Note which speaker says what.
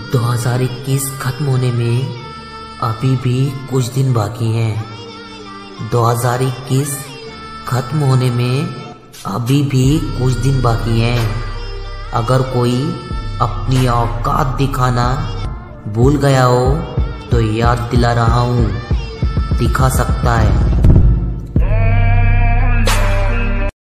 Speaker 1: 2021 खत्म होने में अभी भी कुछ दिन बाकी हैं। 2021 खत्म होने में अभी भी कुछ दिन बाकी हैं। अगर कोई अपनी औकात दिखाना भूल गया हो तो याद दिला रहा हूँ, दिखा सकता है।